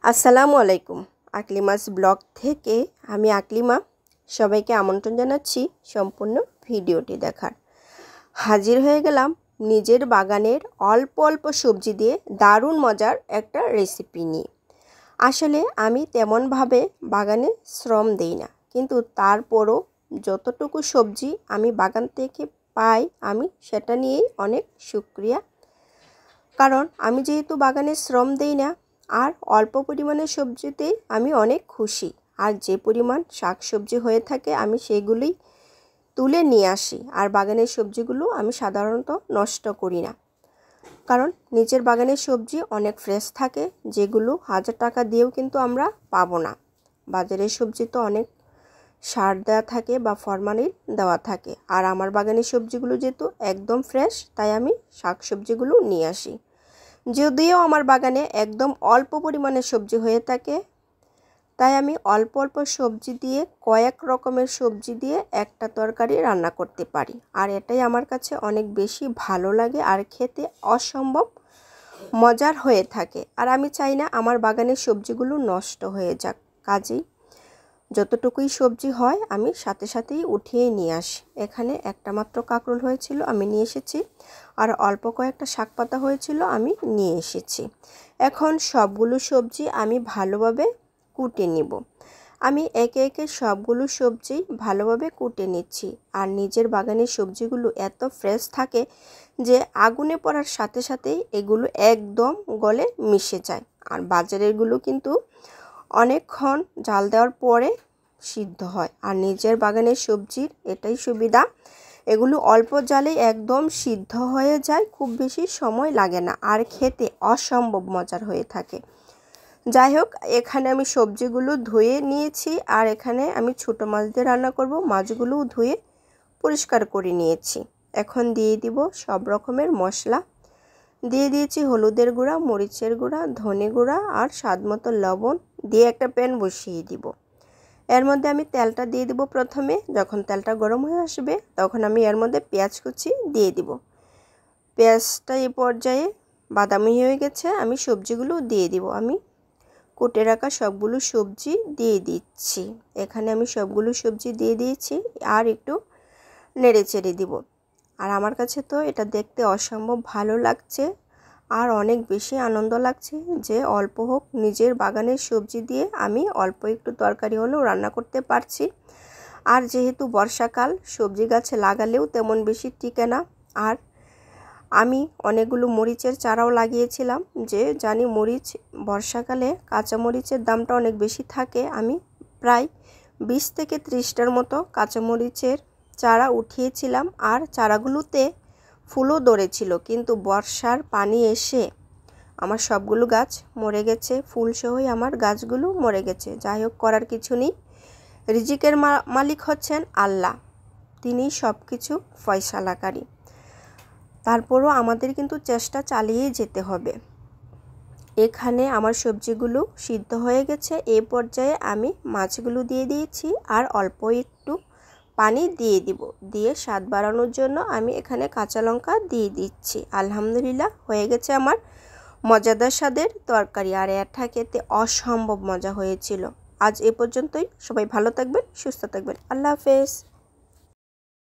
আসসালামু আলাইকুম। আকলিমাস ব্লগ থেকে আমি আকলিমা সবাইকে আমন্ত্রণ জানাচ্ছি সম্পূর্ণ ভিডিওটি দেখার। হাজির হয়ে গেলাম নিজের বাগানের অল্প অল্প সবজি দিয়ে দারুণ মজার একটা রেসিপি নিয়ে। আসলে আমি তেমনভাবে বাগানে শ্রম দেই না, কিন্তু তারপরও যতটুকু সবজি আমি বাগান থেকে পাই আমি সেটা নিয়েই অনেক শুকরিয়া। কারণ আমি যেহেতু বাগানে শ্রম দেই না আর অল্প পরিমাণের সবজিতেই আমি অনেক খুশি। আর যে পরিমাণ শাকসবজি হয়ে থাকে আমি সেগুলোই তুলে নিয়ে আসি। আর বাগানের সবজিগুলো আমি সাধারণত নষ্ট করি না, কারণ নিজের বাগানের সবজি অনেক ফ্রেশ থাকে, যেগুলো 1000 টাকা দিয়েও কিন্তু আমরা পাবো না। বাজারের সবজি তো অনেক সার দেওয়া থাকে বা ফরমালিন দেওয়া থাকে, আর আমার বাগানের সবজিগুলো যেহেতু একদম ফ্রেশ তাই আমি শাকসবজিগুলো নিয়ে আসি। যদিও আমার বাগানে একদম অল্প পরিমাণে সবজি হয়ে থাকে, তাই আমি অল্প অল্প সবজি দিয়ে কয়েক রকমের সবজি দিয়ে একটা তরকারি রান্না করতে পারি, আর এটাই আমার কাছে অনেক বেশি ভালো লাগে আর খেতে অসম্ভব মজার হয়ে থাকে। আর আমি চাই না আমার বাগানের সবজিগুলো নষ্ট হয়ে যাক, কাজেই যতটুকুই সবজি হয় আমি সাথে সাথেই উঠিয়ে নিয়ে আসি। এখানে একটা মাত্র কাঁকরোল হয়েছিল, আমি নিয়ে এসেছি, আর অল্প কয়েকটা শাক পাতা হয়েছিল আমি নিয়ে এসেছি। এখন সবগুলো সবজি আমি ভালোভাবে কুটে নিব। আমি একে একে সবগুলো সবজি ভালোভাবে কুটে নিচ্ছি। আর নিজের বাগানের সবজিগুলো এত ফ্রেশ থাকে যে আগুনে পড়ার সাথে সাথেই এগুলো একদম গলে মিশে যায়। আর বাজারেরগুলো কিন্তু অনেকক্ষণ জাল দেওয়ার পরে সিদ্ধ হয়, আর নিজের বাগানের সবজির এটাই সুবিধা, এগুলো অল্প জালেই একদম সিদ্ধ হয়ে যায়, খুব বেশি সময় লাগে না, আর খেতে অসম্ভব মজার হয়ে থাকে। যাই হোক, এখানে আমি সবজিগুলো ধুয়ে নিয়েছি, আর এখানে আমি ছোটো মাছ দিয়ে রান্না করব, মাছগুলোও ধুয়ে পরিষ্কার করে নিয়েছি। এখন দিয়ে দিব সব রকমের মশলা। দিয়ে দিয়েছি হলুদের গুঁড়া, মরিচের গুঁড়া, ধনে গুঁড়া আর স্বাদমতো লবণ দিয়ে একটা প্যান বসিয়ে দিব। এর মধ্যে আমি তেলটা দিয়ে দিব প্রথমে। যখন তেলটা গরম হয়ে আসবে তখন আমি এর মধ্যে পেঁয়াজ কুচি দিয়ে দিব। পেঁয়াজটা এই পর্যায়ে বাদামি হয়ে গেছে, আমি সবজিগুলো দিয়ে দিব। আমি কুটে রাখা সবগুলো সবজি দিয়ে দিচ্ছি। এখানে আমি সবগুলো সবজি দিয়ে দিয়েছি, আর একটু নেড়ে চেড়ে দিব। আর আমার কাছে তো এটা দেখতে অসম্ভব ভালো লাগছে, আর অনেক বেশি আনন্দ লাগছে যে অল্প হোক নিজের বাগানের সবজি দিয়ে আমি অল্প একটু তরকারি হলেও রান্না করতে পারছি। আর যেহেতু বর্ষাকাল, সবজি গাছে লাগালেও তেমন বেশি টিকে না। আর আমি অনেকগুলো মরিচের চারাও লাগিয়েছিলাম, যে জানি মরিচ বর্ষাকালে কাঁচা মরিচের দামটা অনেক বেশি থাকে। আমি প্রায় 20 থেকে 30টার মতো কাঁচা মরিচের চারা উঠিয়েছিলাম, আর চারাগুলোতে ফুলও ধরেছিল, কিন্তু বর্ষার পানি এসে আমার সবগুলো গাছ মরে গেছে, ফুলসহই আমার গাছগুলো মরে গেছে। যাই হোক, করার কিছু নেই, রিজিকের মালিক হচ্ছেন আল্লাহ, তিনি সব কিছু ফয়সালাকারী। তারপরও আমাদের কিন্তু চেষ্টা চালিয়ে যেতে হবে। এখানে আমার সবজিগুলো সিদ্ধ হয়ে গেছে, এই পর্যায়ে আমি মাছগুলো দিয়ে দিয়েছি, আর অল্প একটু পানি দিয়ে দিব। দিয়ে স্বাদ বাড়ানোর জন্য আমি এখানে কাঁচা লঙ্কা দিয়ে দিচ্ছি। আলহামদুলিল্লাহ, হয়ে গেছে আমার মজাদার স্বাদের তরকারি, আর এটা খেতে অসম্ভব মজা হয়েছিল। আজ এ পর্যন্তই। সবাই ভালো থাকবেন, সুস্থ থাকবেন। আল্লাহ হাফেজ।